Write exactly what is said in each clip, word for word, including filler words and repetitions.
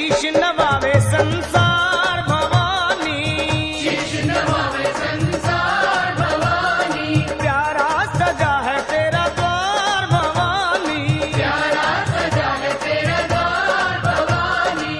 शीश नवावे संसार भवानी, शीश नवावे संसार भवानी, प्यारा सजा है तेरा द्वार भवानी, प्यारा सजा है तेरा द्वार भवानी।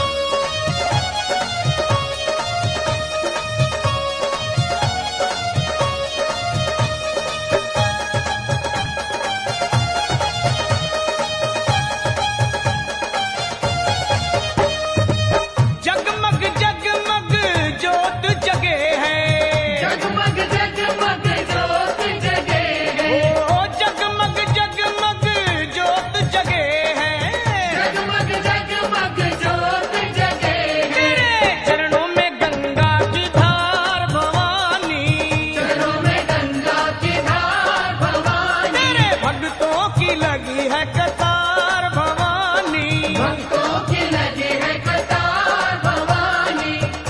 जगमग जगमग ज्योत जगे है, जगमग जगमग ज्योत जगे है, ओ जगमग जगमग ज्योत जगे है, जगमग जगमग ज्योत जगे है। तेरे चरणों में गंगा की धार भवानी, चरणों में गंगा की धार भवानी, तेरे भक्तों की लगी है कतार भवानी, भक्तों की लगी है कतार भवानी।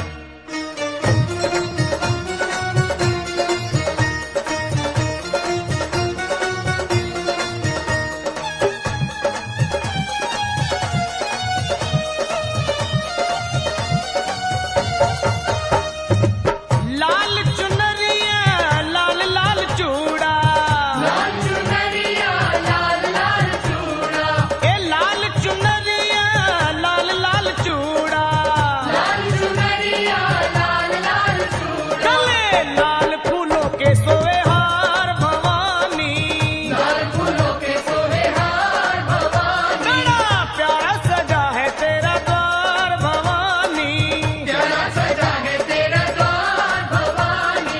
लाल चुनरिया लाल लाल चूड़ा, लाल चुनरिया लाल लाल चूड़ा, ए लाल चुनरिया लाल लाल चूड़ा, लाल चुनरिया लाल लाल चूड़ा, गले लाल फूलों के सोए हार भवानी, लाल फूलों के सोहे हार भवानी, बड़ा प्यारा सजा है तेरा द्वार भवानी, प्यारा सजा है तेरा द्वार भवानी।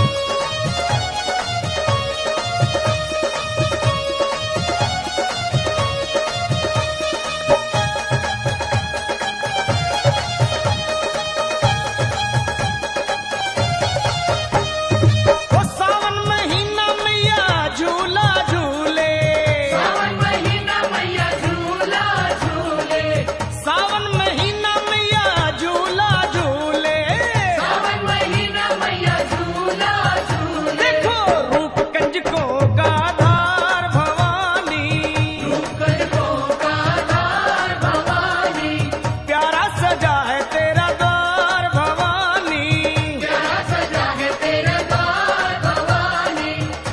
वो सावन महीना मैया झूला झूले, सावन महीना मैया झूला झूले, सावन महीना मैया झूला झूले, सावन महीना मैया झूला झूले, देखो रूप कंजकों का धार भवानी, कजकों का धार भवानी, प्यारा सजा है तेरा द्वार भवानी, प्यारा सजा है तेरा द्वार भवानी।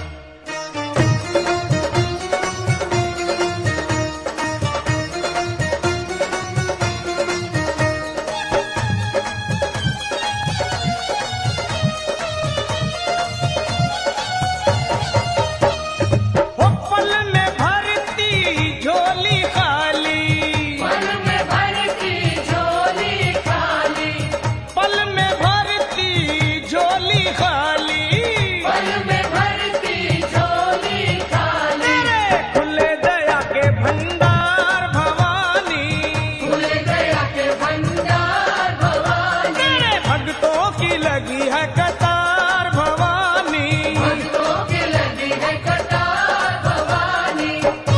वो पल में भरती झोली खाली, पल में भरती झोली खाली, पल में भरती झोली खाली, पल में भरती झोली खाली, तेरे खुले दया के भंडार भवानी, खुल गया के भंडार भवानी, तेरे भक्तों की लगी है कतार भवानी, भक्तों की लगी है कतार भवानी।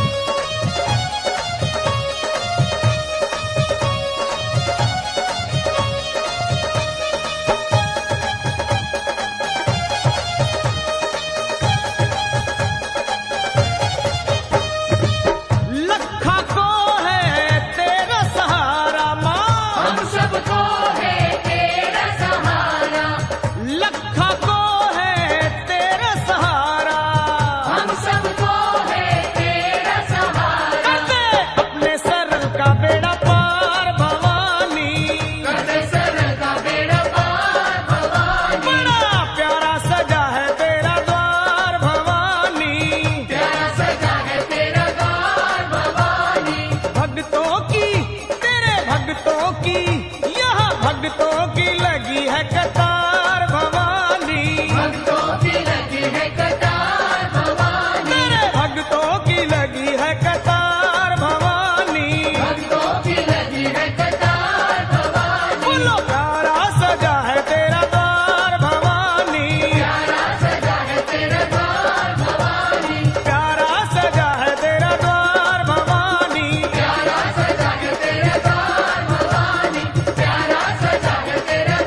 लखा को है तेरा सहारा माँ, हम सबको है तेरा सहारा, लखा को है तेरा सहारा, हम सबको है तेरा सहारा, करते अपने सरल का बेड़ा पार भवानी, करते सरल का बेड़ा पार भवानी, बड़ा प्यारा सजा है तेरा द्वार भवानी, प्यारा सजा है तेरा द्वार भवानी, भक्तों की तेरे भक्तों की यहाँ भक्तों की लगी है कतार भवानी, भक्तों की लगी है कतार भवानी, तेरे भक्तों की लगी है कतार भवानी, भक्तों की लगी है कतार भवानी, बोलो प्यारा सजा है तेरा द्वार भवानी, प्यारा सजा है तेरा द्वार भवानी, प्यारा सजा है तेरा द्वार भवानी, प्यारा सजा है तेरा द्वार भवानी, प्यारा सजा है तेरा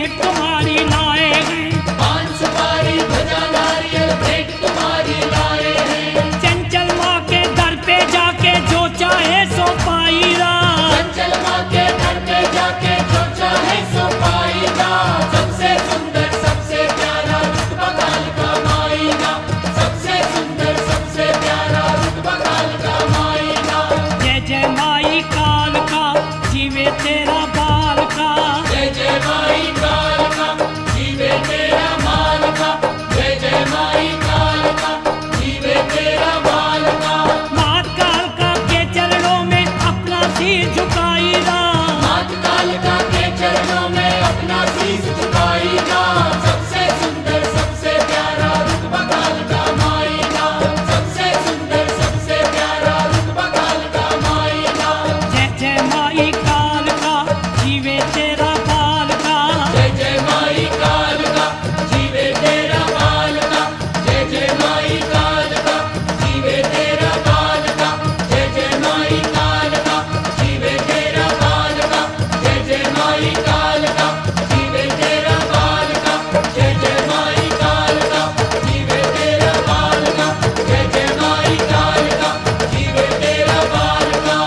भेंट तुम्हारी लाए हैं, पान सुपारी ध्वजा नारियल भेंट तुम्हारी लाए हैं। चंचल माँ के दर पे जाके जो चाहे सो पाईरा, चंचल माँ के घर पे जाके जो चाहे सो पाएगा। सबसे सुंदर सबसे प्यारा रुतबा कालका माईना, सबसे सुंदर सबसे प्यारा रुतबा कालका माईना। जय जय माई कालका जीवे तेरा बाल का, जय जय माई कालका जीवे तेरा माल का, जय जय माई कालका जीवे तेरा माल का। मात कालका के चरणों में अपना सिर झुकाईरा, मात कालका के चरणों में अपना शीश झुकाईगा। सबसे सुंदर सबसे प्यारा रुतबा कालका माईना, सबसे सुंदर सबसे प्यारा रुतबा कालका माईना। जय जय माई कालका जीवे तेरा बाल का, जय जय माई कालका जीवे तेरा बाल का, जय जय माई कालका जीवे तेरा बाल का, जय जय माई कालका जीवे तेरा बाल का, जय जय माई कालका जीवे तेरा बाल का, जय जय माई कालका जीवे तेरा बाल का, जय जय माई कालका जीवे तेरा बाल का।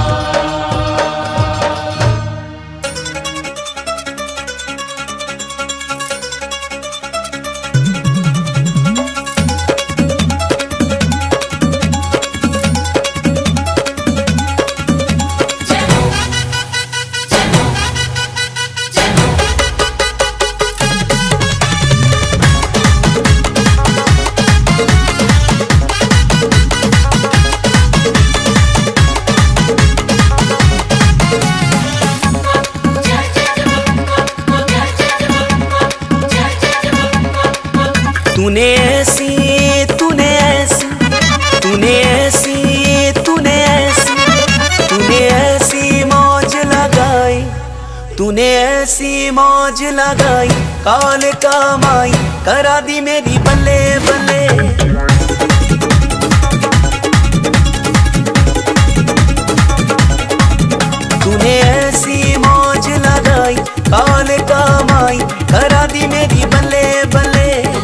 तूने ऐसी तूने ऐसी तूने ऐसी तूने ऐसी तूने ऐसी मौज लगाई, तूने ऐसी मौज लगाई काल का माई करा दी मेरी बल्ले बल्ले। तूने ऐसी मौज लगाई काल का माई करा दी मेरी बल्ले बल्ले।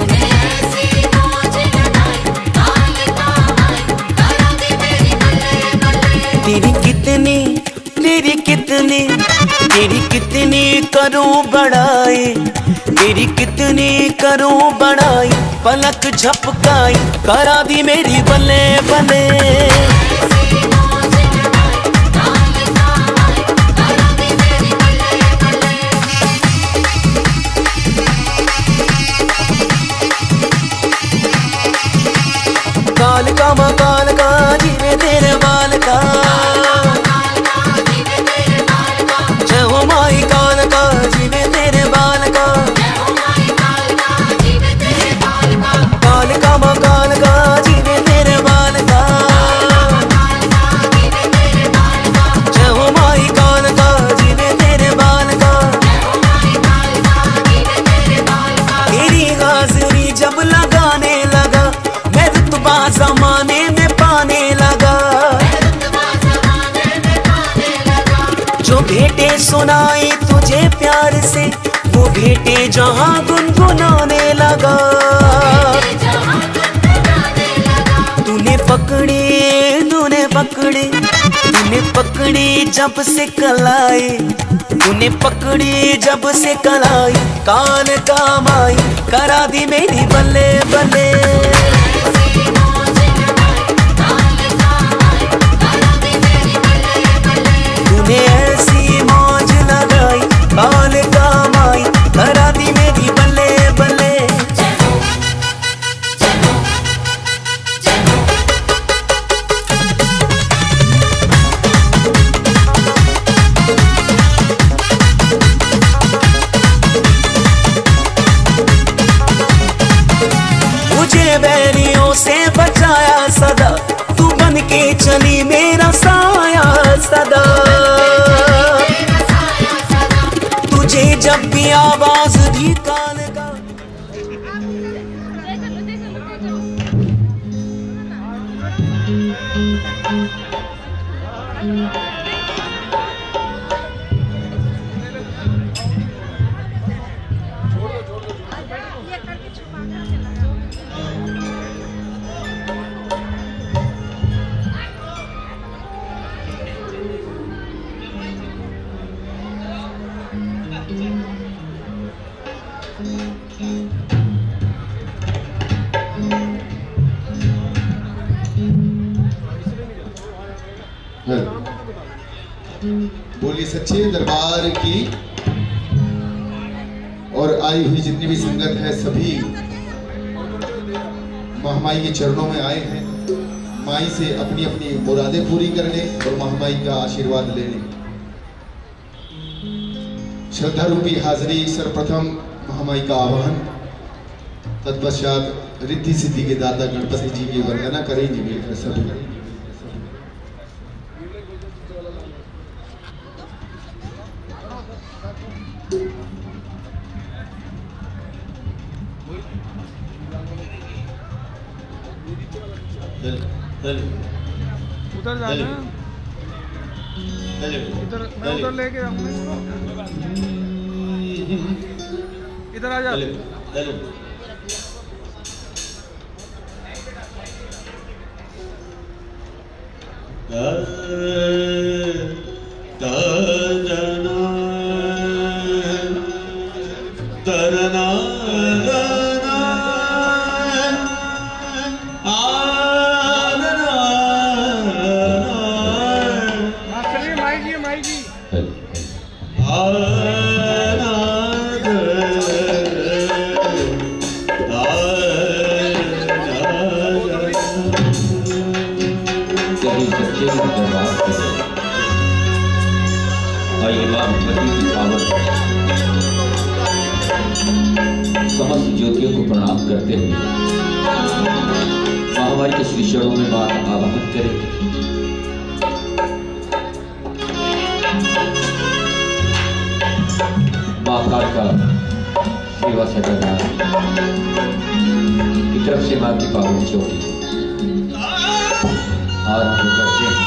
तेरी कितनी तेरी कितनी तेरी कितनी करूं बड़ाई, तेरी कितनी करूं बड़ाई पलक झपकाई करा दी मेरी बल्ले बल्ले। कालका माँ कालका जीवे तेरे बाल का, जय हो माई कालका जीवे तेरे बाल का। कालका माँ कालका जीवे तेरे बाल का, जय हो माई कालका जीवे तेरे बाल का। तेरी हाजिरी जब लगाने लगा मैं रुतबा जमाने में पाने लगा, जो भेंटे सुनाई तुझे प्यार से वो भेंटे जहां गुनगुनाने लगा। तूने पकड़ी तूने पकड़ी तूने पकड़ी जब से कलाई, तूने पकड़ी जब से कलाई काल का माई करा दी मेरी बल्ले बल्ले। तूने ऐसी मौज लगाई काल का माई करा दी मेरी बल्ले बल्ले। मुझे बैरियों से बचाया सदा, तू बन के चली मेरा साया सदा। तुझे जब भी आवाज दी काल का बोलिए सच्चे दरबार की। और आई हुई जितनी भी संगत है सभी महामाई के चरणों में आए हैं, माई से अपनी अपनी मुरादें पूरी करने और महामाई का आशीर्वाद लेने। श्रद्धा रूपी हाजिरी सर्वप्रथम महामाई का आवाहन, तत्पश्चात रिद्धि सिद्धि के दाता गणपति जी की वंदना करेंगे मिलकर सभी। उधर जाना, इधर मैं उधर लेके जाऊंगा इसको। इधर आ जा। समस्त ज्योतियों को प्रणाम करते हुए महामाई के श्री चरणों में बात आवाहन करें। महाकाल का सेवा सजा की तरफ से मां की पावन चौकी आरंभ करते हैं।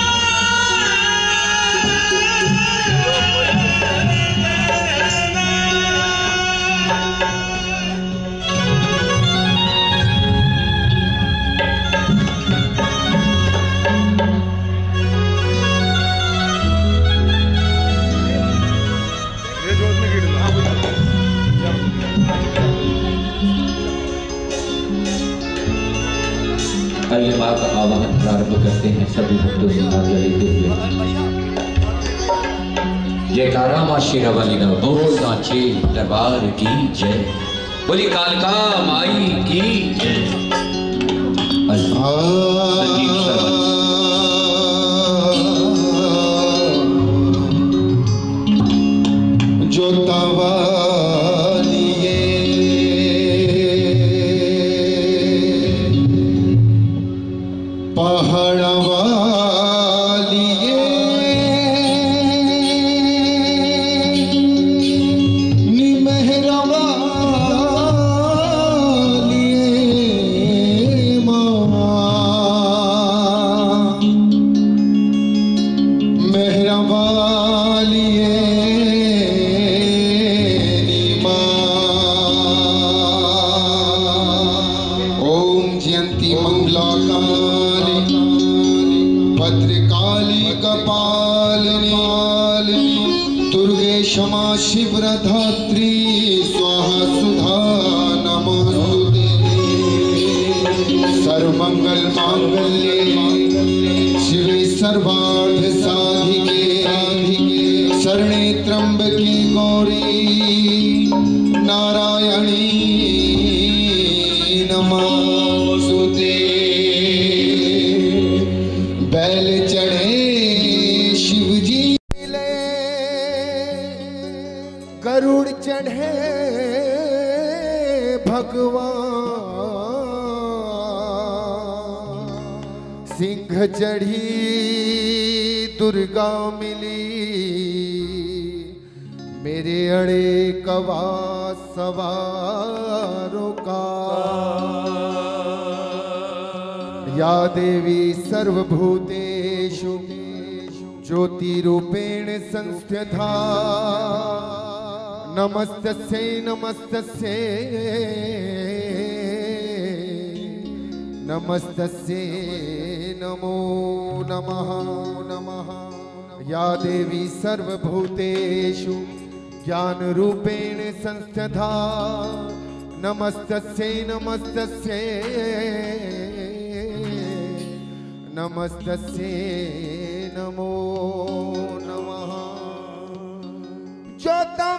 आइए मां का आवाहन प्रारंभ करते हैं सभी भक्तों से आज्ञा लेते हुए। जयकारा मां शेरावाली का बोल नाचे दरबार की जय, बोली कालका माई की जय। जोतावा क्षमा शिवराधात्री स्वाहा सुधा नमोस्तुते। सर्वमंगल मांगल्ये शिवे सर्वार्थ साधिके शरणे त्र्यंबके गौरी नारायणी नमोस्तुते। बैल चढ़े शिवजी गरुड़ चढ़े भगवान, सिंह चढ़ी दुर्गा मिली मेरे अड़े कवा सवारों का। या देवी सर्वभूतेषु ज्योतिरूपेण संस्थिता, नमस्तस्यै नमस्तस्यै नमस्तस्यै नमो नमः नमः। या देवी सर्वभूतेषु ज्ञान रूपेण संस्था नमस्तस्यै नमस्तस्यै नमस्तस्यै नमो नमः। जो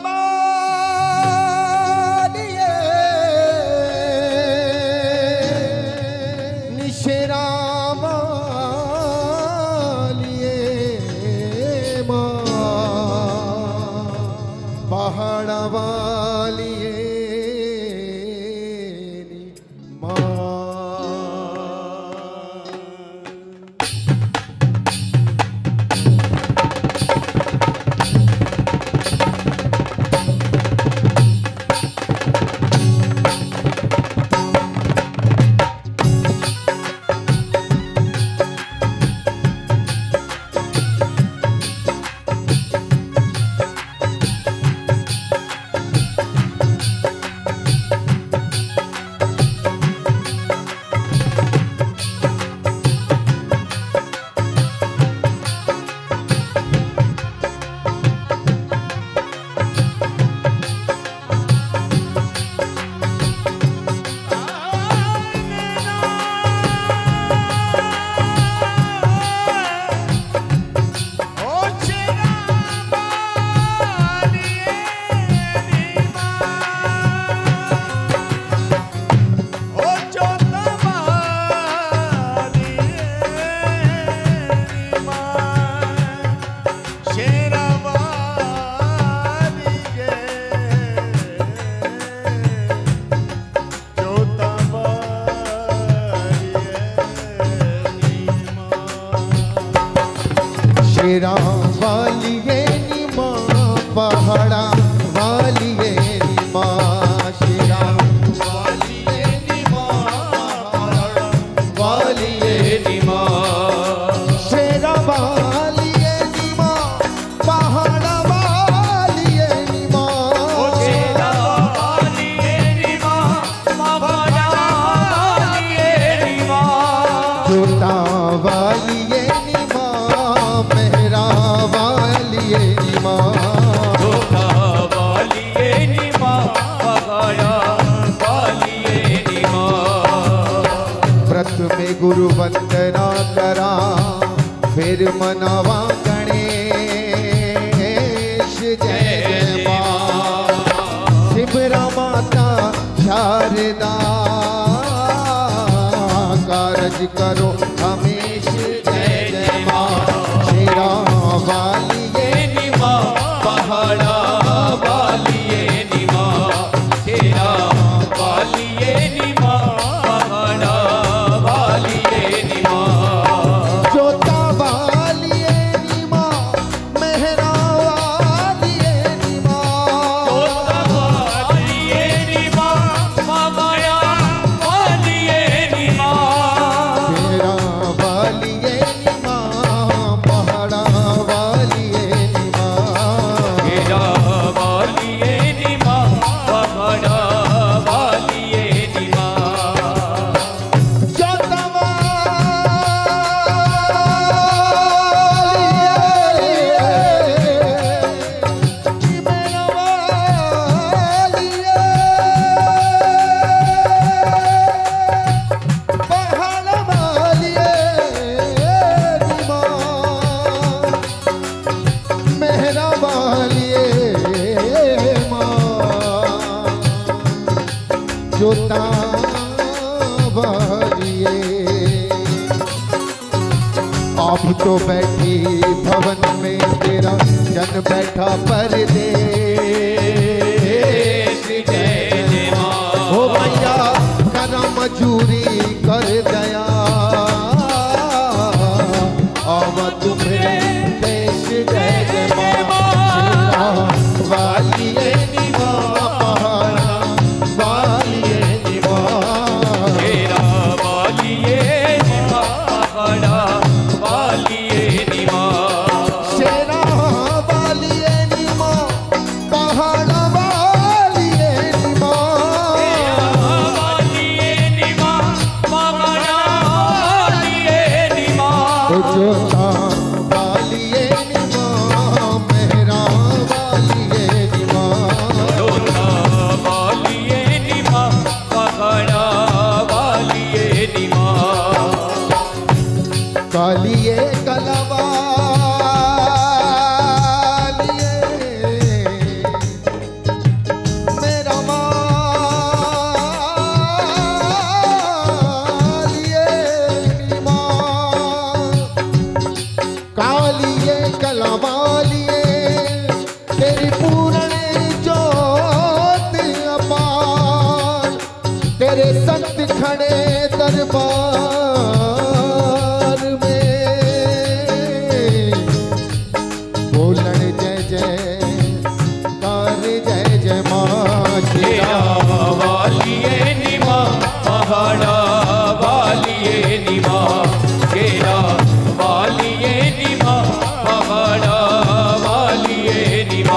तमालिए निशरामालिए माँ पहाड़ा वालिए माँ। शेरा वालिए नी माँ पहाड़ा वालिए नी माँ। शेरा वालिए नी माँ पहाड़ा वालिए नी माँ। शेरा वालिए नी माँ पहाड़ा वालिए नी माँ। शेरा वालिए नी माँ पहाड़ा वालिए नी माँ। जोता वालिए नी माँ मेहरा वालिए नी माँ। जोता वालिए नी माँ पहाड़ा वालिए नी माँ। व्रत में गुरु वंदना करा फिर मनावा गणेश जय जय माँ। शिवरा माता शारदा कारज करो हमेश जय जय माँ। शेरा वालिए नी माँ पहाड़ा वालिए नी माँ। शेरा वालिए नी माँ पहाड़ा वालिए नी माँ। जोता वालिए नी माँ मेहरा वालिए नी माँ। जोता वालिए नी माँ पहाड़ा वालिए नी माँ। शेरा वालिए नी माँ पहाड़ा वालिए नी माँ। शेरा वालिए नी माँ पहाड़ा वालिए नी माँ। जोता मेहरा वालिए माँ जोता वालिए। आप तो बैठी भवन में तेरा जन बैठा परदेश जय जय माँ। हो भैया करम मजूरी कर दया आव तुम्हें देश जय जय माँ। शेरा वालिए नी माँ पहाड़ा वालिए नी माँ। शेरा वालिए नी माँ पहाड़ा वालिए नी माँ। शेरा वालिए नी माँ खड़े दरबार में बोलन जय जय कार जय जय माँ शेरा वालिए निमा पहाड़ा वालिए निमा शेरा वालिए निमा पहाड़ा वालिए निमा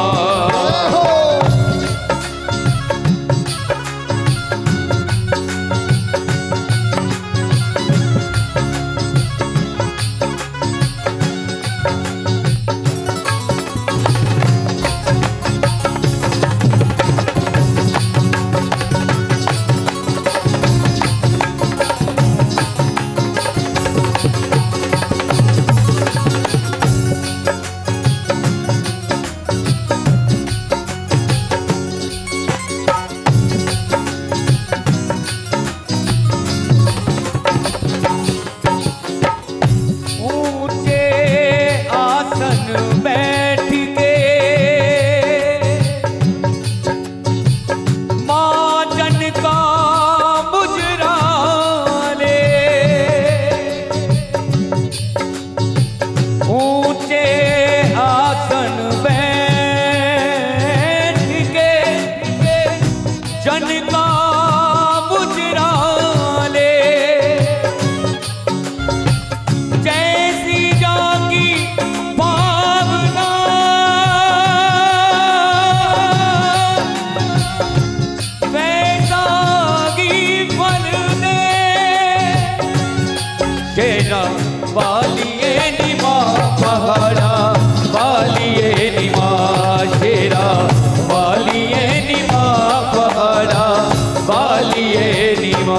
शेरा वालिए निमा पहाड़ा वालिए निमा शेरा वालिए निमा पहाड़ा वालिए निमा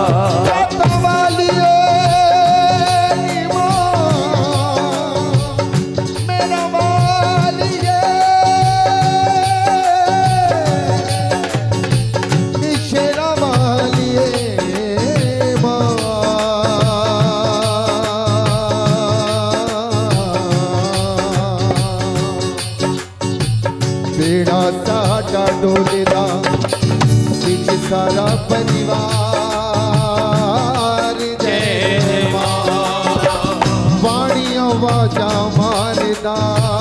वालिए निमा मेरा वालिए शेरा वालिए बेड़ा साडा डोलेदा बिच सारा परिवार जय मां वाणियां वाजा मारदा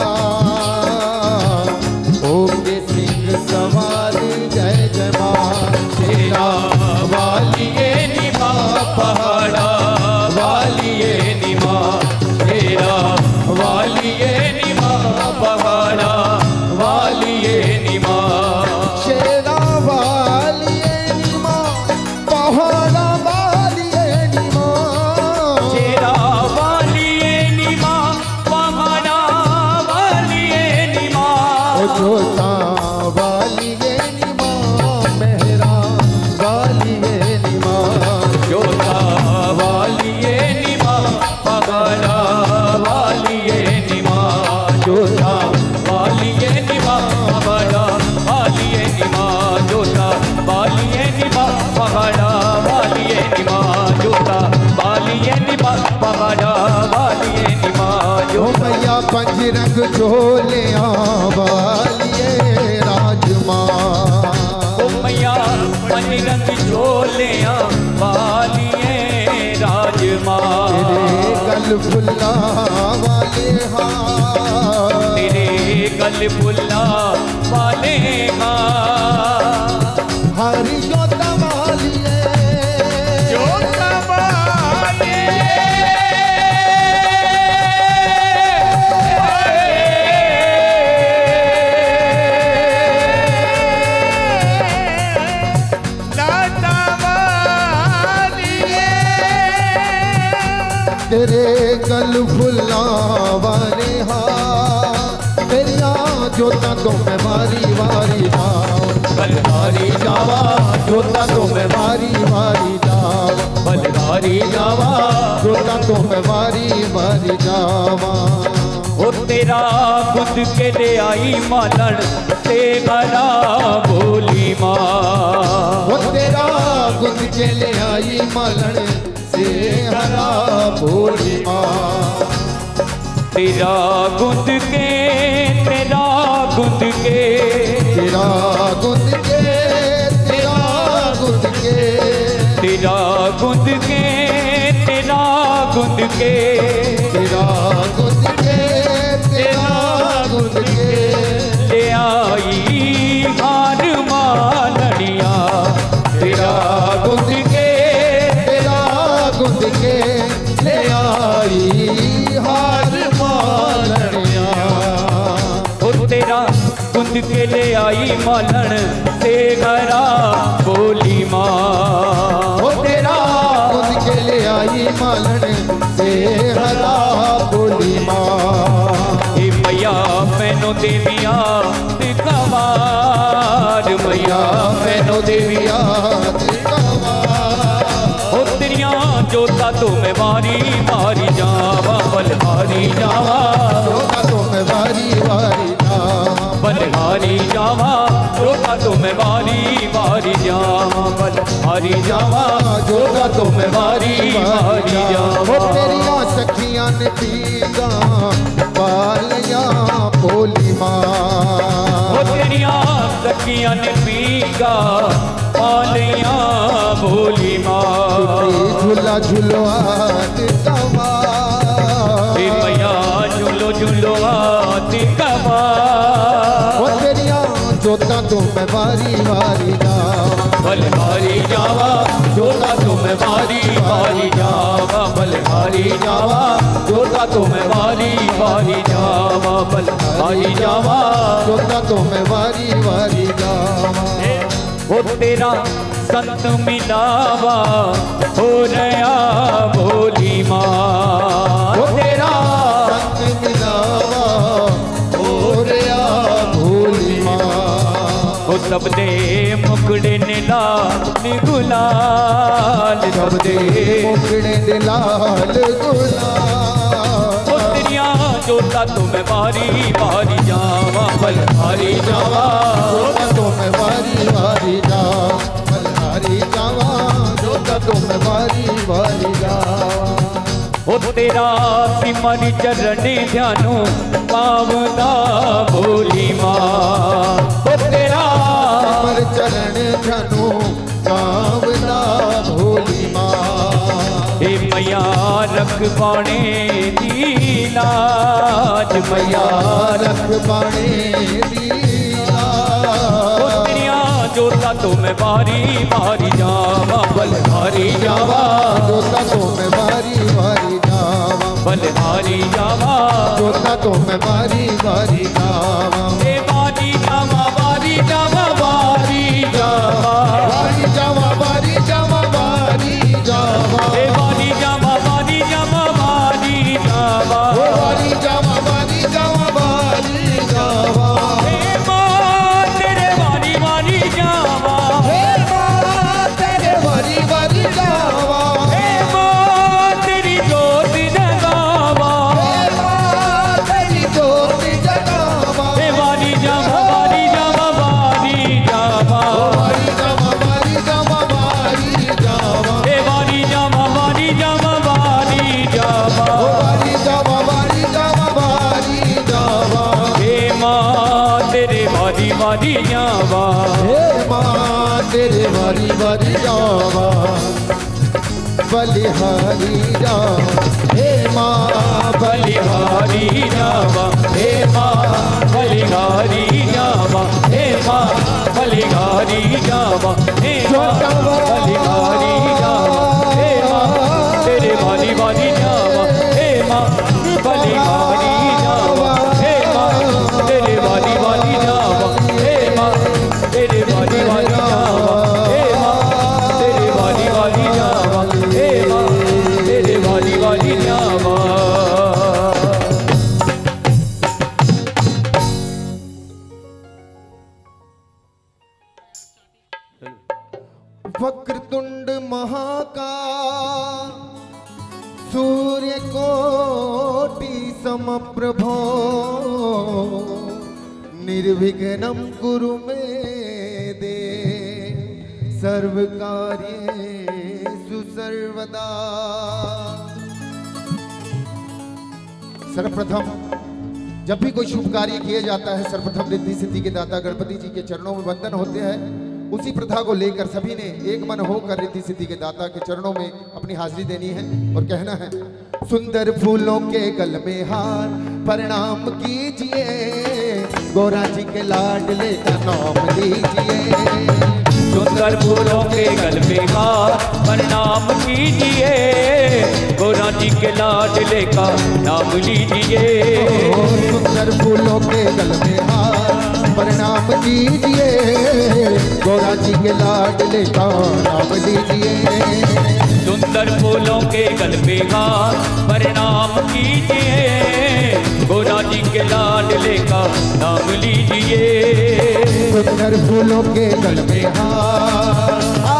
ओके सिंह सवार जय जय मां शेरा वालिए निमा पहाड़ा वालिए निमा शेरा वालिए निमा पहाड़ा वालिए निमा शेरा वालिए निमा पहाड़ा वालिए निमा शेरा वालिए निमा पहाड़ा वालिए निमा जोता वालिए निमा मेहरा वालिए निमा जोता वालिए निमा पहाड़ा वालिए निमा जोता वालिए निमा पहाड़ा वालिए निमा जोता वालिए निमा पहाड़ा वालिए निमा जोता वालिए निमा पहाड़ा वालिए निमा ओ भैया पंज रंग चोलिया वालिए राजमा ओ मैया पंज रंग चोलिया वालिए राजमा तेरे गल फुल्ला वाले हाँ तेरे गल फुल्ला वाले हाँ हरी जोता वालिए जोता वालिए दाता वालिए तेरे गल फुल्ला वाले हाँ तेरिया जोता तो मैं वारी वारी जाओ बलधारी जावा जोता तो मैं वारी वारी जाओ बलधारी जावा जोता तो मैं वारी वारी जावा ओ तेरा खुद के ले आई मालन ते गरा बोली माँ वो तेरा गुंद के ले आई मलन से हरा भोली माँ तेरा गुंद के तेरा गुंद के तेरा गुंद के तेरा गुंद के तेरा के तेरा गुंद के तेरा गुंद के ले आई हार मालनिया तेरा गुंद के तेरा गुंद के ले आई हार मालनिया ओ तेरा गुंद के ले आई मालन से घरा बोली माँ ओ तेरा गुंद के ले आई मालन से हरा बोली माँ हे मैया मैनो देविया दिखवार मैया मैनो देविया ओ तेरिया जोता तो मैं मारी मारी जावा बलहारी जावा जोता तो मैं वारी वारी जावा बलहारी जावा जोता तो मैं मारी मारी जावा बलहारी जावा जोता तो मैं मारी मारी ओ जावा तेरिया सखियां ने पीगा बालिया बोली माँ ओ तेरिया सखियां ने पीगा पालिया भोली माँ झूला झूलवा दिखवा हे मैया झूलो झूलो आती कमा ओ तेरिया जोता तो मैं वारी वारी जावा बलहारी जावा जोता तो मैं मारी मारी जावा बलहारी जावा जोता तो मैं मारी मारी जावा बलहारी जावा जोता तो मैं वारी वारी जावा ओ तेरा संत मिलावा हो रहा भोली माँ ओ तेरा संत मिलावा हो रहा भोली माँ ओ सब दे मुकड़े नीला गुलाल सब दे मुकड़े दे लाल गुलाल ओ तेरिया जोता तो मैं मारी मारी जावा बलहारी जावा जोता तो मैं वारी वारी जावा बलहारी जावा जोता तो मैं वारी वारी जावा ओ तेरा सिमरी चरण ध्यानो पावदा भोली माँ ओ तेरा पर चरण धनु पावना भोली माँ हे मैया रख पाने दी लाज मैया रख बाणे दीला ओ तेरिया जोता तो मैं मारी मारी जावा बलहारी जावा जोता तो मैं वारी वारी जावा बलहारी जावा जोता तो मैं वारी वारी जावा हे मारी जावा वारी जावा वारी जावा वारी जावा वारी जावा वारी जावा हे वारी जावा वारी जावा वारी जावा ओ वारी जावा वारी जावा वारी जावा हे माँ तेरे वारी वारी जावा हे माँ तेरे वारी वारी जावा हे माँ तेरी जोत जगावा हे माँ तेरी ज्योति जगावा हे वारी जावा वारी जावा वारी जावा वारी जावा वारी जावा वारी जावा हे वारी जावा वारी जावा वारी जावा ओ वारी जावा वारी जावा वारी जावा हे माँ तेरे वारी वारी जावा हे माँ तेरे वारी वारी जावा बलिहारी जावा हे माँ बलिहारी जावा हे माँ बलिहारी जावा हे माँ बलिहारी जावा हे माँ बलिहारी जावा हे माँ तेरे वारी वारी जावा हे माँ बलिहारी जावा हे माँ तेरे वारी वारी जावा हे माँ तेरे वारी वारी जावा हे माँ तेरे वारी वारी जावा हे माँ तेरे वारी वारी जावा वक्रतुंड महाकाल सूर्य कोटि समप्रभो निर्विघ्नं कुरु मे देव सर्वकार्येषु सर्वदा। सर्वप्रथम जब भी कोई शुभ कार्य किया जाता है सर्वप्रथम रिद्धि सिद्धि के दाता गणपति जी के चरणों में वंदन होते हैं। उसी प्रथा को लेकर सभी ने एक मन होकर रिद्धि सिद्धि के दाता के चरणों में अपनी हाजिरी देनी है और कहना है। सुंदर फूलों के गल में हार प्रणाम कीजिए, गोरा जी के लाडले का नाम लीजिए। सुंदर फूलों के गल में हार प्रणाम कीजिए, गोरा जी के लाडले का नाम लीजिए। सुंदर फूलों के गल में हार प्रणाम कीजिए, गोरा जी के लाडले का नाम लीजिए। सुंदर फूलों के गल में हार प्रणाम कीजिए, गोरा जी के लाडले का नाम लीजिए। सुंदर फूलों के गल में हार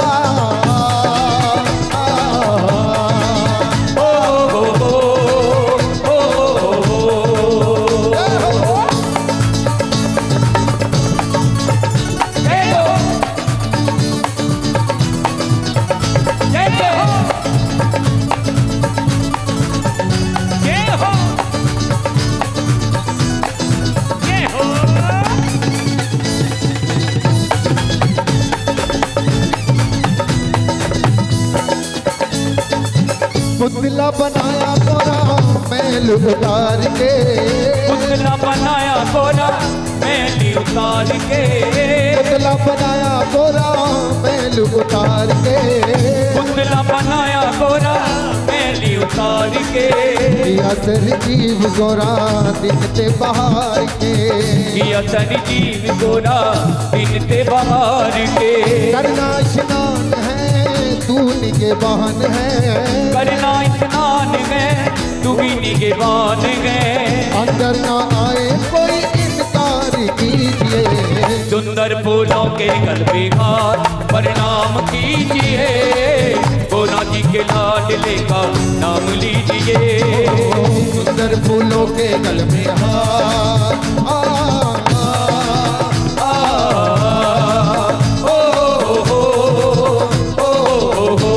पुतला बनाया गोरा मैल उतार के, पुतला बनाया गोरा मैल उतार के, पुतला बनाया गोरा मैल उतार के, पुतला बनाया गोरा मैल उतार के। किया सर जीव गोरा दिन ते बहार के, किया सर जीव गोरा दिन ते बहार के। करना स्नान है तू निगेबान है, करना स्नान है तू भी निगेबान है। अंदर ना आए कोई इनकार कीजिए, सुंदर फूलों के गल में हार प्रणाम कीजिए, गोरा जी के लाडले का नाम लीजिए। सुंदर फूलों के गल में हार आ, आ, आ, ओ, ओ, ओ, ओ, ओ,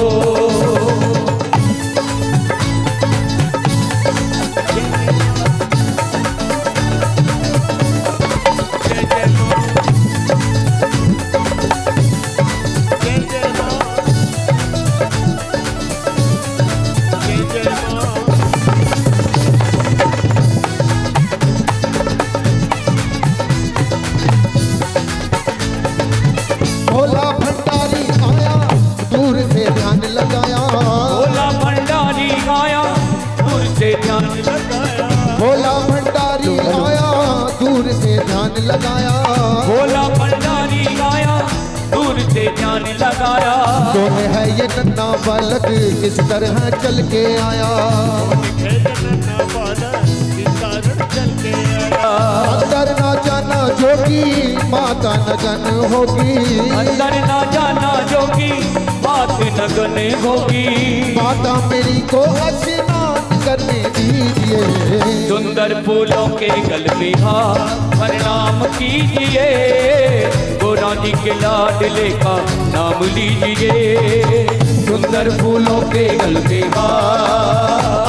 भोला भंडारी आया दूर से ध्यान लगाया, भोला भंडारी आया दूर से ध्यान लगाया, भोला भंडारी आया दूर से ध्यान लगाया। भोला भंडारी आया दूर से ध्यान लगाया। कौन है ये नन्हा बालक किस तरह चल के आया, अंदर ना जाना जोगी माता न जन होगी, अंदर ना जाना जोगी बात नगन होगी। माता मेरी को स्नान करने दीजिए, सुंदर फूलों के गल में हार प्रणाम कीजिए, गोरा जी के लाडले का नाम लीजिए। सुंदर फूलों के गल में हार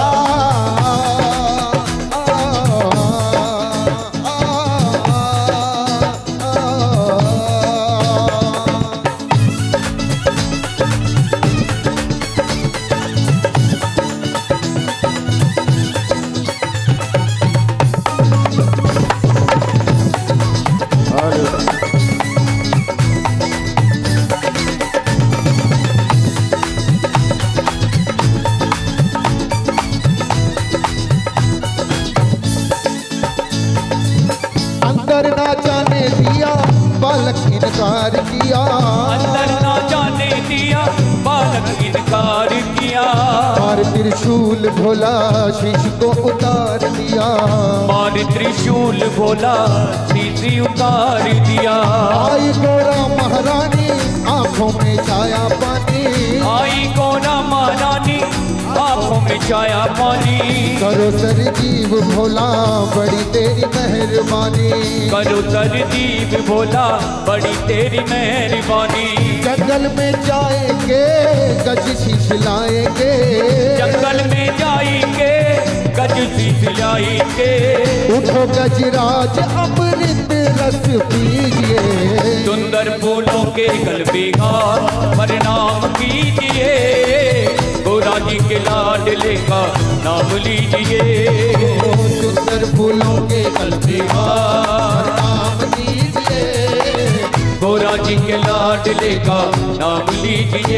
अंदर ना जाने दिया बालक इनकार किया, अंदर ना जाने दिया बालक इनकार किया। मार त्रिशूल भोला शीश को उतार दिया, मार त्रिशूल भोला शीश उतार दिया। आई गोरा महारानी आंखों में छाया पानी, आई गोरा महारानी आंखों में छाया पानी। करो सर जीव भोला बड़ी तेरी मेहरबानी, करो तरदीब भोला बड़ी तेरी मेहरबानी। जंगल में जाएंगे गज शीश लाएंगे, जंगल में जाएंगे गज शीतलाई के उठो गजराज अमृत रस पीजिए, सुंदर फूलों के गलबे हार प्रणाम कीजिए, गोरा जी के लाडले का नाम लीजिए। सुंदर फूलों के गलबे हार प्रणाम कीजिए, गोरा जी के लाडले का नाम लीजिए।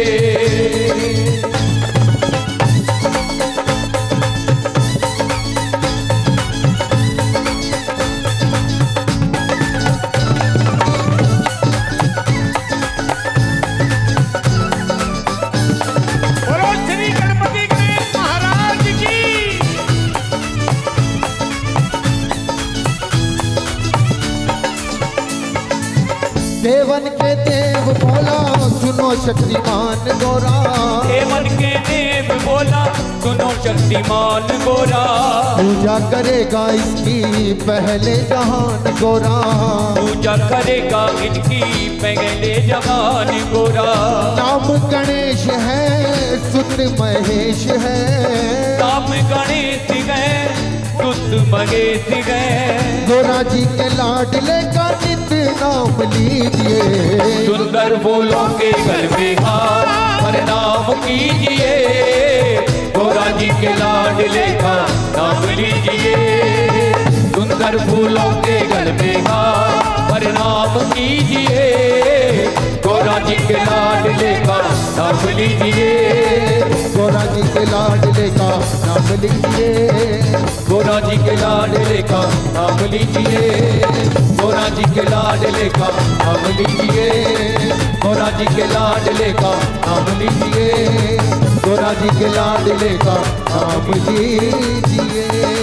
देवन के देव बोला सुनो शक्तिमान गोरा, देवन के देव बोला सुनो शक्तिमान गोरा, पूजा करेगा इसकी पहले जहान गोरा, पूजा करेगा इनकी पहले जहान गोरा। नाम गणेश है सुत महेश है, नाम गणेश है सुत महेश है, गोरा जी के लाडले का नित नाम लीजिए, सुंदर फूलों के गलबे हार प्रणाम कीजिए, गोरा जी के लाडले का नाम लीजिए। सुंदर फूलों के गलबे हार प्रणाम कीजिए, गोरा जी के लाडले का नाम लीजिए, गोरा जी के लाडले का नाम लीजिए, गोरा जी के लाडले का नाम लीजिए, गोरा जी के लाडले का नाम लीजिए, गोरा जी के लाडले का नाम लीजिए, गोरा जी के लाडले का नाम लीजिए।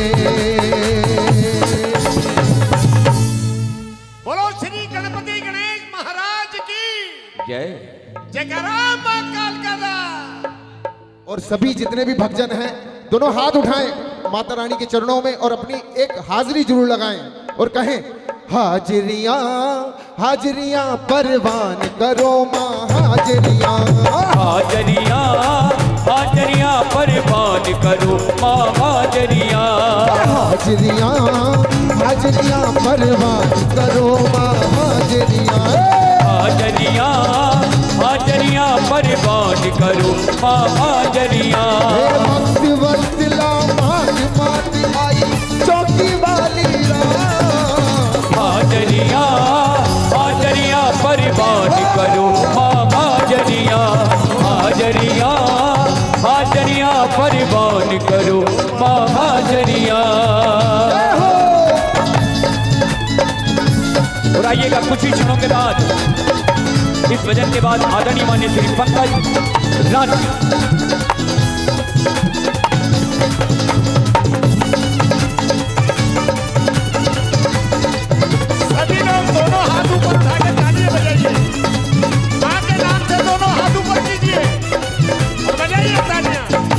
बोलो श्री गणपति गणेश महाराज की जय। जयकारा मां कालका। और सभी जितने भी भक्तजन हैं दोनों हाथ उठाएं माता रानी के चरणों में और अपनी एक हाजिरी जरूर लगाएं और कहें हाजरियां हाजरियां परवान करो मां, हाजरियां हाजरियां हाजरियां परवान करो मां, हाजरियां हाजरियां हाजरियां परवान करो मां, हाजरियां हाजरियां हाजरियां परवान करो मां, हाजरियां भक्त वत्सला मान मात आई चौकी वाली हाजरियां हाजरियां परवान करो मां, हाजरियां हाजरियां हाजरियां परवान करो मां, हाजरियां। और आइएगा कुछ ही क्षणों के बाद इस भजन के बाद आदरणीय मान्य श्री पंकज राज सभी लोग दोनों हाथ ऊपर उठा के तालियां बजाइए, मां के नाम से दोनों हाथ ऊपर कीजिए और बजाइए तालियां।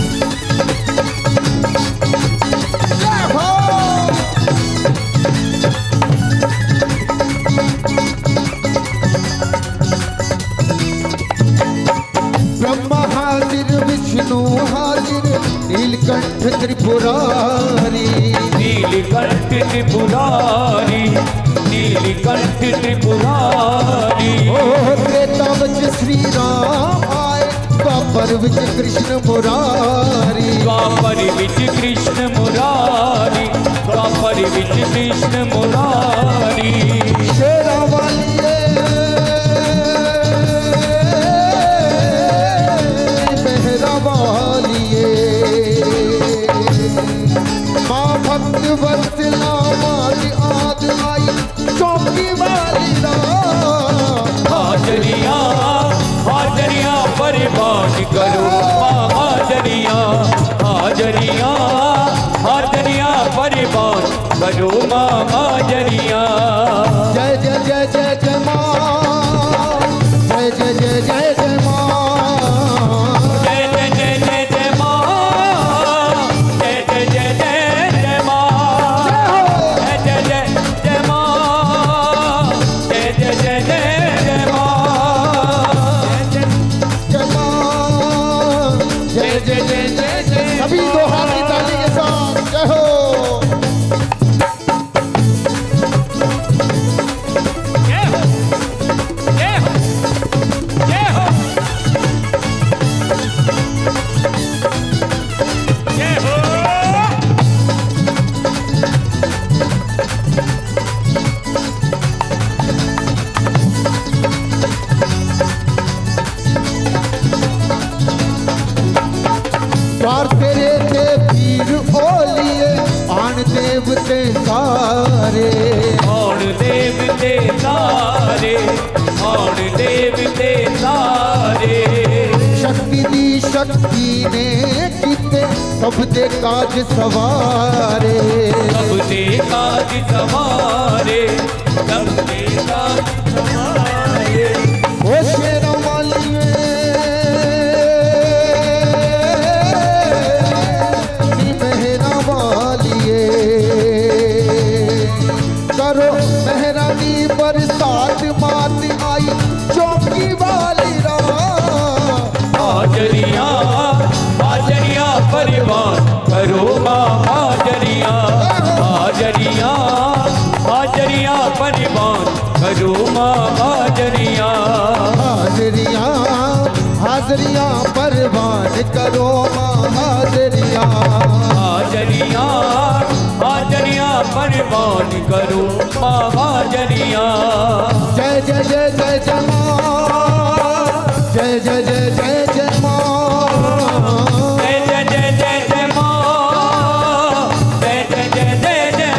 ब्रह्मा हाजिर विष्णु हाजिर नीलकंठ त्रिपुरारी, नीलकंठ त्रिपुरारी, नीलकंठ त्रिपुरारी। ओ त्रेता विच श्री राम आए द्वापर विच कृष्ण मुरारी, द्वापर विच कृष्ण मुरारी, द्वापर विच कृष्ण मुरारी। शेरा वाली मेहरा वाली माँ भक्त वत्सला मात आद आई चौकी वाली हाजरियां हाजरियां परवान करो मां, हाजरियां हाजरियां हाजरियां परवान करो मां, हाजरियां। जय जय जय जय जय माँ, जय जय जय जय जय माँ, जय जय जय जय जय मां, जय जय जय जय जय मां, जय जय जय जय मां, जय जय जय जय जय मां, जय माँ, जय जय जय जय जय। सभी दो हाथ की ताली के साथ देवते सारे, कौन देवते सारे, कौन देवते सारे। शक्ति दी शक्ति ने किते सब दे काज सवारे, सब दे काज सवारे, सब दे काज सवारे। ओ शेरा वालिए नी मेहरा वालिए, करो मेहरानी बरसात मात आई चौकी वाली हाजरिया हाजरिया परिवार करो माँ हाजरिया, हाजरिया हाजरिया परिवार करो माँ हाजरिया, हाजरिया हाजरिया परवान करो माँ हाजरिया, हाजरिया हाजरिया परिवार करो माँ हाजरिया। जय जय जय जय जय माँ, जय जय जय जय जय माँ, जय जय जय जय जय माँ, जय जय जय जय जय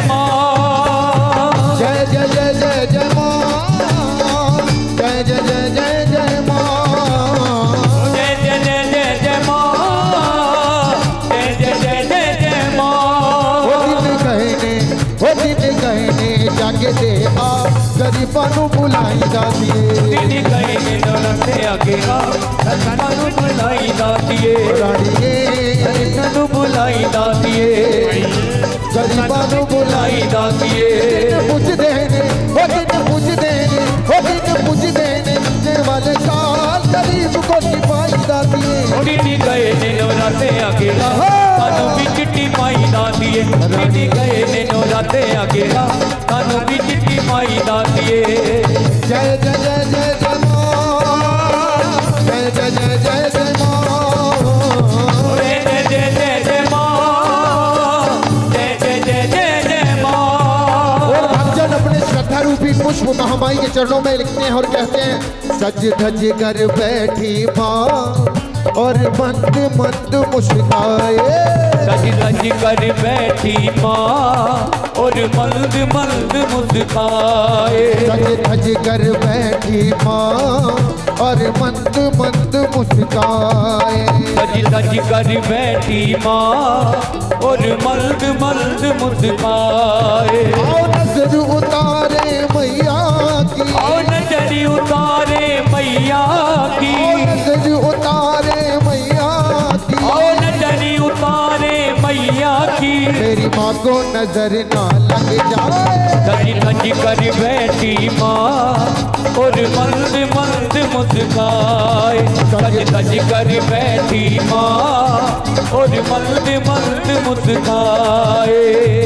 माँ, जय जय जय जय जय माँ, जय जय जय जय जय माँ, जय जय जय जय जय माँ, जय जय जय जय जय माँ। वो दिन कहने वो दिन कहने जाके दे आ गरीबां नूं बुलाई दातिए, दिन कहने नौलते आगे आ गरीबां नूं बुलाई दातिए, राणीए गरीबां नूं बुलाई दातिए, गरीबां नूं बुलाई बुलाई दातिए। पुछ देने वो दिन पुछ देने वो दिन पुछ देने जे वाले साल गरीब को सिपाही दातिए, दिन कहने नौलते आगे आ तानू भी चिट्ठी पाई दातिए, दिन कहने नौलते आगे आ तानू भी चिट्ठी पाई दातिए। जय जय जय जय जय माँ, जय जय जय जय जय माँ, जय जय जय जय जय माँ, जय जय जय जय जय माँ। और भक्तजन अपने श्रद्धा रूपी पुष्प महामाई के चरणों में लिखते हैं और कहते हैं सज धज कर बैठी माँ और मंद मंद मुस्काए, सज धज कर बैठी माँ और मल्द मल्द मुस्काए, सज धज कर बैठी माँ और मंद मंद मुस्काए, सज धज कर बैठी माँ और मल्द मल्द मुस्काए। आओ नजर उतारे मैया की, और नजर उतारे मैया की, आओ नजर उतारे मैया की, और नजर उतारे मैया की। मेरी माँ को नजर ना लग जाए, धज धज कर बैठी माँ और मल्द मल्द मुस्काए, धज धज कर बैठी माँ और मल्द मल्द मुस्काए।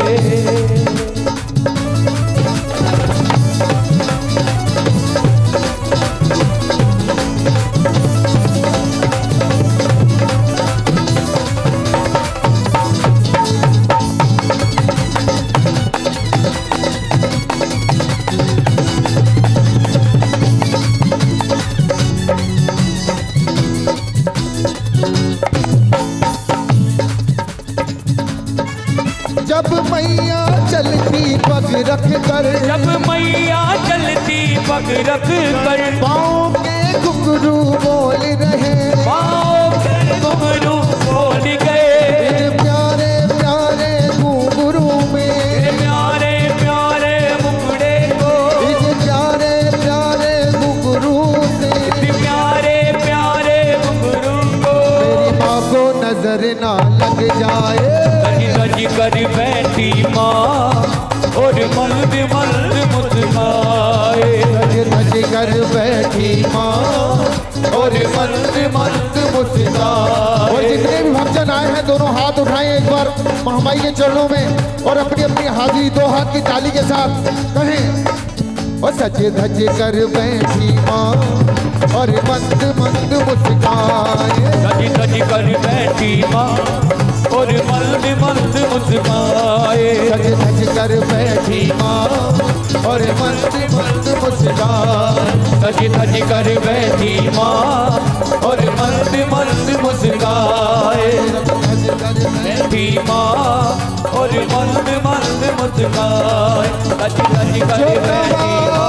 जब मैया चलती पग रख कर, जब मैया चलती पग रख कर, पाँव के घुंघरू बोल रहे, पाँव के घुंघरू बोल गए, प्यारे प्यारे घुंघरू में, प्यारे प्यारे मुखड़े को, इस प्यारे प्यारे घुंघरू से, प्यारे प्यारे घुंघरू को। मेरी माँ को नजर ना लग जाए, धज धज कर बैठी माँ और मल्द मल्द मुस्काए, धज धज कर बैठी माँ और मल्द मल्द मुस्काए। और जितने भी भक्तजन आए हैं दोनों हाथ उठाएं एक बार महामाई के चरणों में और अपनी अपनी हाजिरी दो हाथ की ताली के साथ कहें, और सज धज कर बैठी माँ और मंद मंद मुस्काए, धज धज कर बैठी माँ और मल्द मल्द मुस्काए, सज धज कर बैठी माँ और मंद मंद मुस्काए, धज धज कर बैठी माँ और मल्द मल्द मुस्काए, धज धज कर बैठी माँ और मल्द मल्द मुस्काए गज गज कर बैठी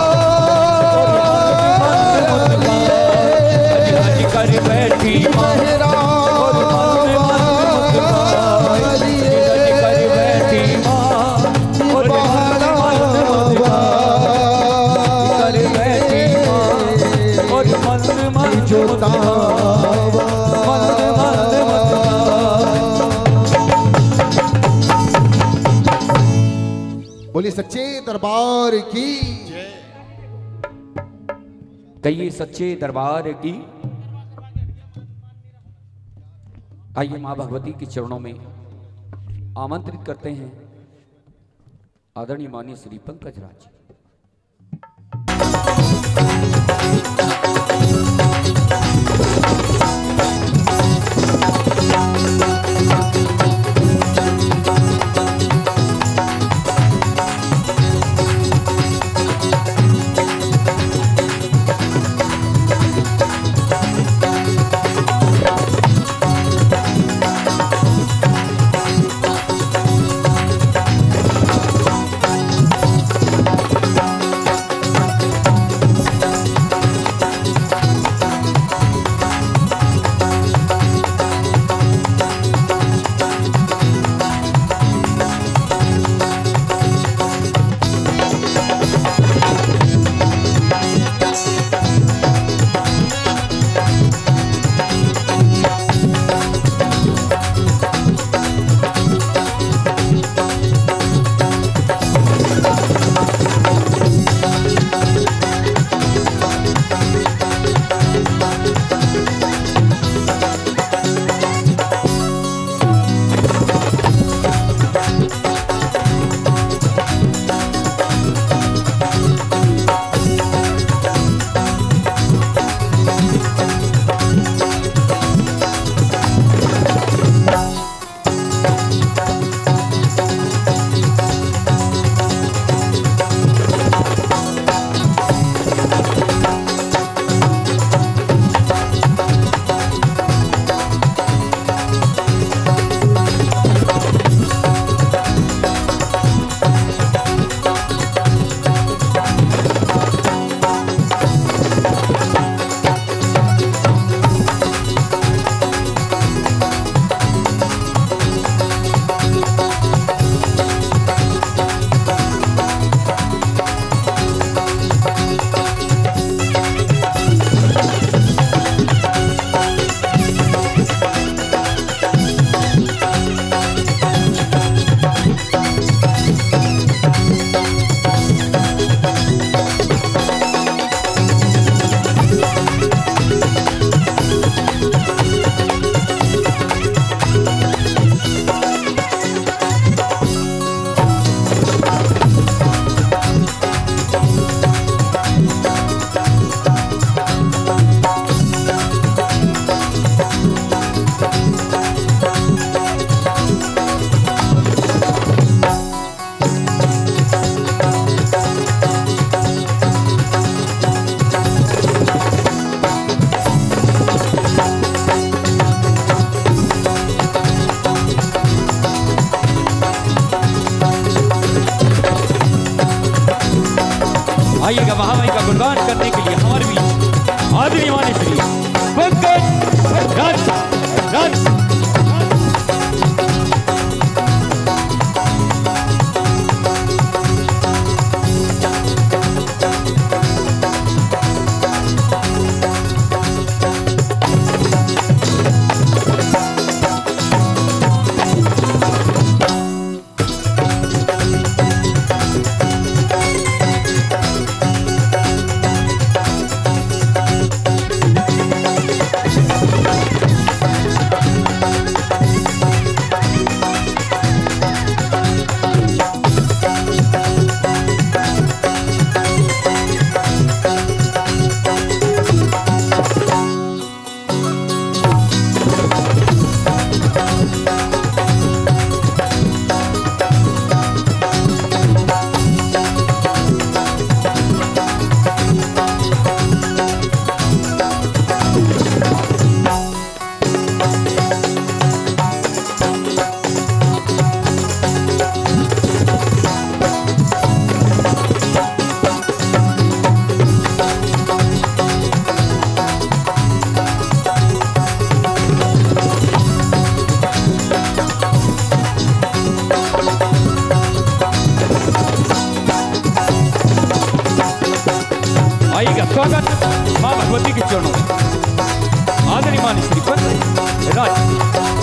कर बैठी माँ और मन में मन मुस्काए कर बैठी माँ और मन में मन कर बैठी माँ और मन में मन मन मन बोलिए सच्चे दरबार की कहिए सच्चे दरबार की। आइए मां भगवती के चरणों में आमंत्रित करते हैं आदरणीय माननीय श्री पंकज राज। स्वागत मां भगवती के चरणों में। आदरणीय मान श्री राज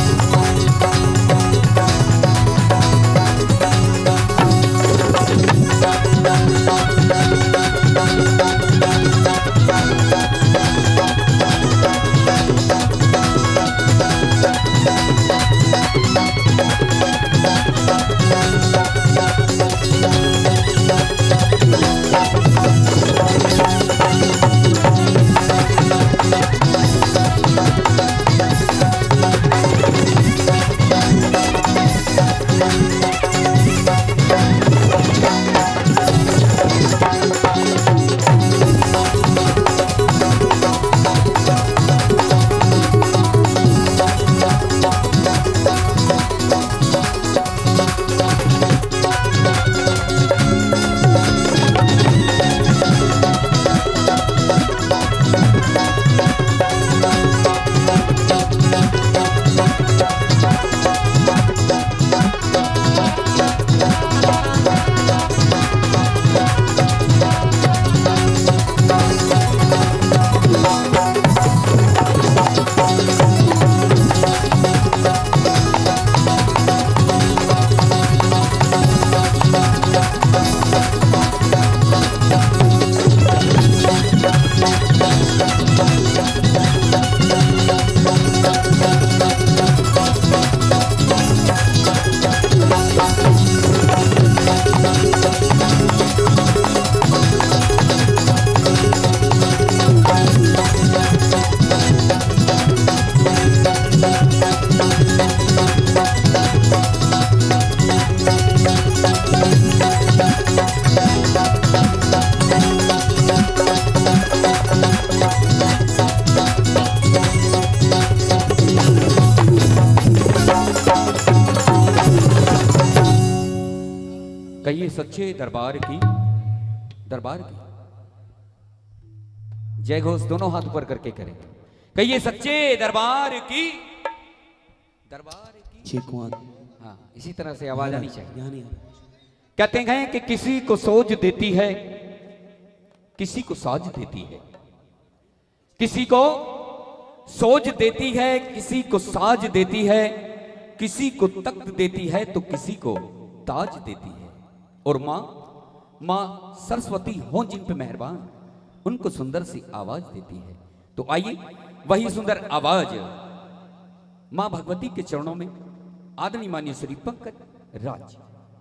कहिए सच्चे दरबार की दरबार की जय घोष दोनों हाथ ऊपर करके करें। कहिए सच्चे दरबार की दरबार की हाँ इसी तरह से आवाज आनी चाहिए। कहते हैं कि किसी को सोच देती है, किसी को साज देती है, किसी को सोच देती है, किसी को साज देती है, किसी को तख्त देती है तो किसी को ताज देती है। और माँ माँ सरस्वती हो जिन पे मेहरबान, उनको सुंदर सी आवाज देती है। तो आइए वही सुंदर आवाज माँ भगवती के चरणों में आदरणीय माननीय श्री पंकज राज।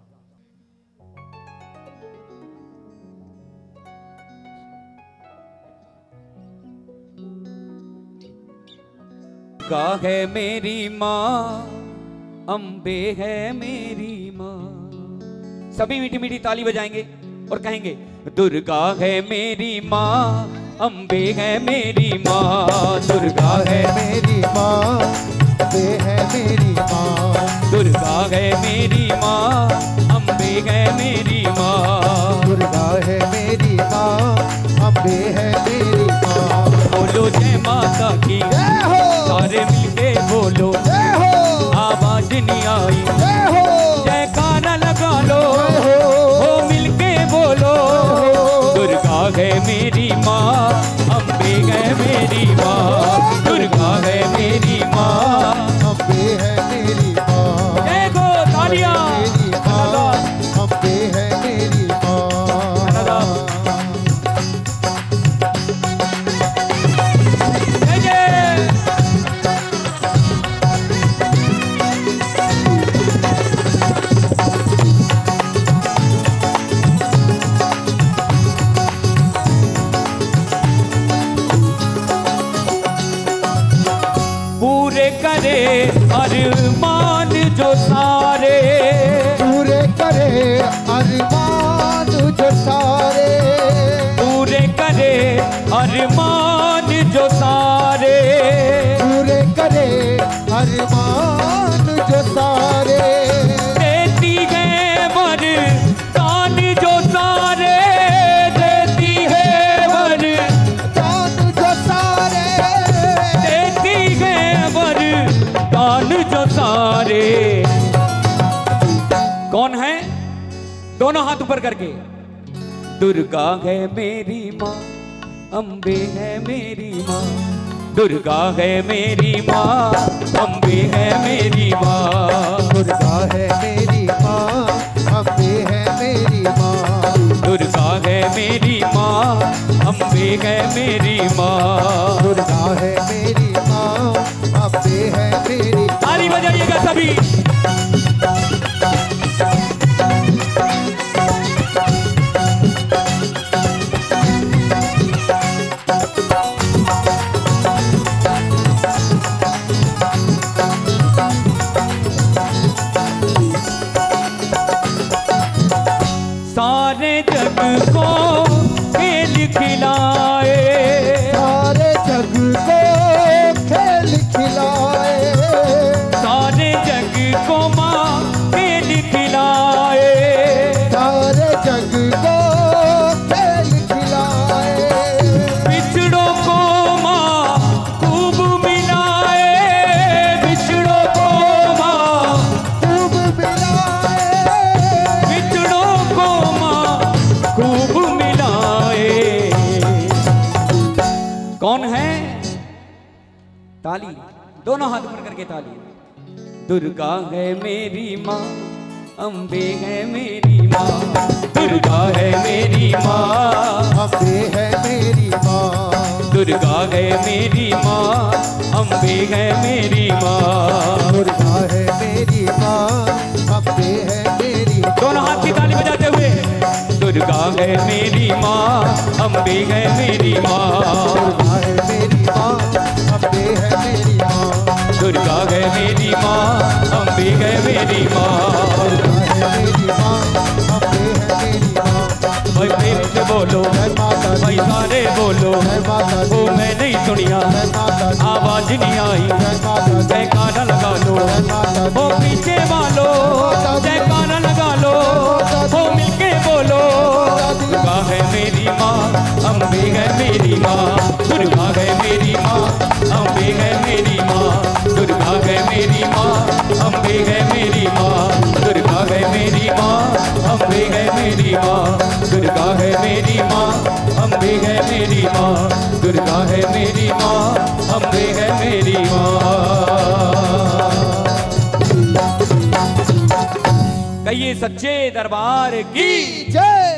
का है मेरी माँ, अम्बे है मेरी माँ। सभी मीठी मीठी ताली बजाएंगे और कहेंगे दुर्गा है मेरी माँ, अम्बे है मेरी माँ। दुर्गा है मेरी माँ, अम्बे है मेरी माँ। दुर्गा है मेरी माँ, अम्बे है मेरी माँ। दुर्गा है मेरी माँ, अम्बे है मेरी माँ। बोलो जय माता की, सारे मिलके बोलो, आवाज नहीं आई, जयकारा लगा लो, हो मिलके बोलो। दुर्गा है मेरी माँ, अम्बे है मेरी माँ। दुर्गा है मेरी माँ, अम्बे है मेरी माँ। जय गो तालियां। अम्बे है मेरी माँ। जय जय। पूरे करे अरमान जो सारे, पूरे करे अरमान जो सारे। पूरे करे अरमान जो सारे। पूरे करे अरमान जो सारे। देती है वरदान जो सारे, देती है वरदान जो सारे। देती है वरदान जो सारे। कौन है? दोनों हाथ ऊपर करके। दुर्गा है मेरी माँ, अम्बे है मेरी माँ। दुर्गा है मेरी माँ, अम्बे है मेरी माँ। दुर्गा है मेरी माँ, अम्बे है मेरी माँ। दुर्गा है मेरी माँ, अम्बे है मेरी माँ। दुर्गा है मेरी माँ, अम्बे है मेरी। ताली बजाइएगा सभी। सारे जग को खेल खिलाए, सारे जग को खेल खिलाए। सारे जग को माँ खेल खिलाए। सारे जग को खेल खिलाए। बिछड़ों को माँ खूब मिलाए, बिछड़ों को माँ खूब मिलाए। बिछड़ों को माँ खूब मिलाए। कौन है? ताली, दोनों हाथ ऊपर करके ताली। दुर्गा है मेरी माँ, अम्बे है मेरी माँ। दुर्गा है मेरी माँ, अम्बे है मेरी माँ। दुर्गा है मेरी माँ, अम्बे है मेरी माँ। दुर्गा है मेरी माँ, अम्बे है मेरी। दोनों हाथ की ताली बजाते हुए। दुर्गा है मेरी माँ, अम्बे है मेरी माँ। दुर्गा है मेरी माँ, अम्बे है मेरी माँ। दुर्गा है मेरी माँ, अम्बे है मेरी माँ। दुर्गा है मेरी माँ, अम्बे है मेरी माँ। भाई प्रेम से बोलो, जय माता दी, भाई सारे बोलो। जय माता दी, वो मैं नहीं सुनिया, जय माता दी, आवाज नहीं आई। जय माता दी, जयकारा लगा लो, जय माता दी। वो पीछे वालो जयकारा लगा लो, वो मिलके बोलो। दुर्गा है मेरी माँ, अम्बे है मेरी माँ। दुर्गा है मेरी माँ, अम्बे है मेरी माँ। दुर्गा है मेरी माँ, अम्बे है मेरी माँ। दुर्गा है मेरी माँ, अम्बे है मेरी माँ। दुर्गा है मेरी माँ, अम्बे है मेरी माँ। दुर्गा है मेरी माँ, अम्बे है मेरी माँ। कहिए सच्चे दरबार की जय।